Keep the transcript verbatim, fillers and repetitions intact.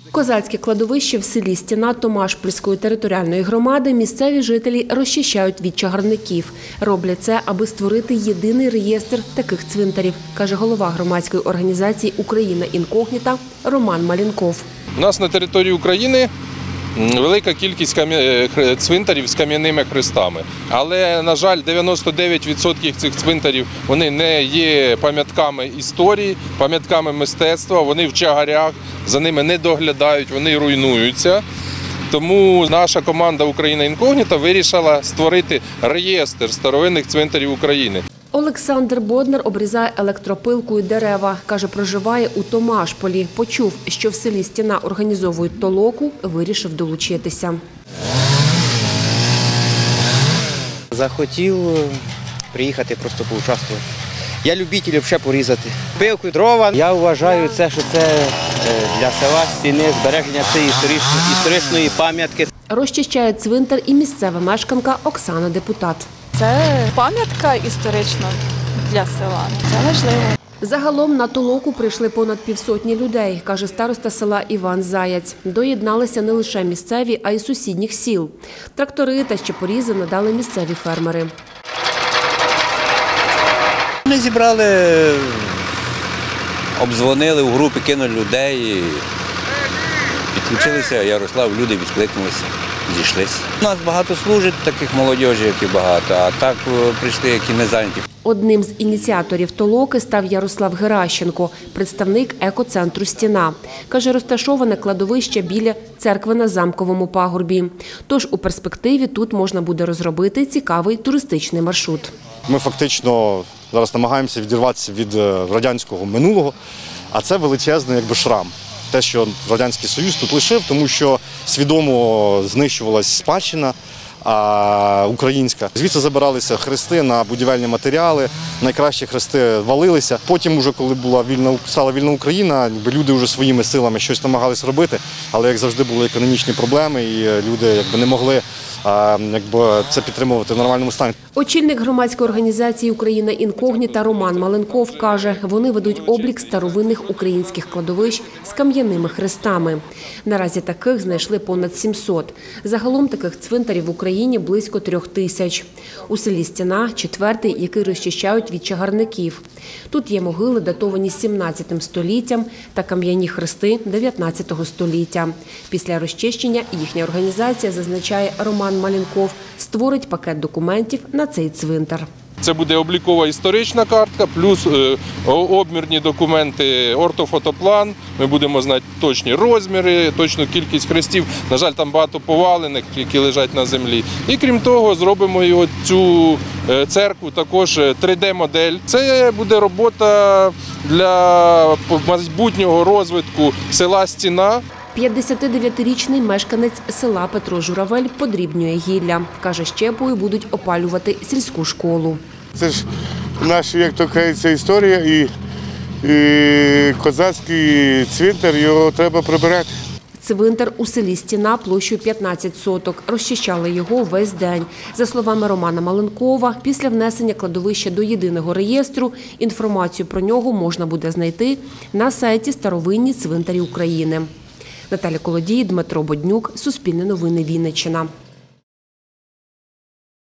Козацьке кладовище в селі Стіна Томашпільської територіальної громади місцеві жителі розчищають від чагарників. Роблять це, аби створити єдиний реєстр таких цвинтарів, каже голова громадської організації «Україна інкогніта» Роман Малінков. У нас на території України велика кількість цвинтарів з кам'яними хрестами. Але, на жаль, дев'яносто дев'ять відсотків цих цвинтарів вони не є пам'ятками історії, пам'ятками мистецтва, вони в чагарях, за ними не доглядають, вони руйнуються. Тому наша команда «Україна інкогніта» вирішила створити реєстр старовинних цвинтарів України. Олександр Боднар обрізає електропилкою дерева. Каже, проживає у Томашполі. Почув, що в селі Стіна організовують толоку, вирішив долучитися. Захотів приїхати, просто поучаствувати. Я любитель взагалі порізати. Пилку, дрова. Я вважаю, це, що це для села Стіни, збереження цієї історичної пам'ятки. Розчищає цвинтар і місцева мешканка Оксана Депутат. Це пам'ятка історична для села. Це важливо. Загалом на толоку прийшли понад півсотні людей, каже староста села Іван Заяць. Доєдналися не лише місцеві, а й сусідніх сіл. Трактори та щепорізи надали місцеві фермери. Ми зібрали, обдзвонили, у групи кинули людей, підключилися, Ярослав, люди відкликнулися. Зійшлися. У нас багато служить таких молодіжі, як і багато, а так прийшли, які не зайняті. Одним з ініціаторів толоки став Ярослав Геращенко, представник екоцентру «Стіна». Каже, розташоване кладовище біля церкви на Замковому пагорбі. Тож у перспективі тут можна буде розробити цікавий туристичний маршрут. Ми фактично зараз намагаємося відірватися від радянського минулого, а це величезний якби шрам. Те, що Радянський Союз тут лишив, тому що свідомо знищувалася спадщина українська. Звідси забиралися хрести на будівельні матеріали, найкращі хрести валилися. Потім, уже, коли була вільна, стала вільна Україна, люди вже своїми силами щось намагалися робити, але, як завжди, були економічні проблеми і люди якби, не могли якби, це підтримувати в нормальному стані. Очільник громадської організації «Україна інкогніта» Роман Малінков каже, вони ведуть облік старовинних українських кладовищ з кам'яними хрестами. Наразі таких знайшли понад сімсот. Загалом таких цвинтарів в Україні близько трьох тисяч. У селі Стіна – четвертий, який розчищають від чагарників. Тут є могили, датовані сімнадцятим століттям, та кам'яні хрести дев'ятнадцятого століття. Після розчищення їхня організація, зазначає Роман Малінков, створить пакет документів на цей цвинтар. Це буде облікова історична картка, плюс обмірні документи, ортофотоплан. Ми будемо знати точні розміри, точну кількість хрестів. На жаль, там багато повалених, які лежать на землі. І крім того, зробимо і цю церкву також три де-модель. Це буде робота для майбутнього розвитку села Стіна. п'ятдесятидев'ятирічний мешканець села Петро Журавель подрібнює гілля. Каже, щепою будуть опалювати сільську школу. Це ж наша, як то кажеться, історія, і, і козацький цвинтар, його треба прибирати. Цвинтар у селі Стіна площею п'ятнадцять соток. Розчищали його весь день. За словами Романа Малінкова, після внесення кладовища до єдиного реєстру інформацію про нього можна буде знайти на сайті «Старовинні цвинтарі України». Наталя Колодій, Дмитро Боднюк, Суспільне новини, Вінниччина.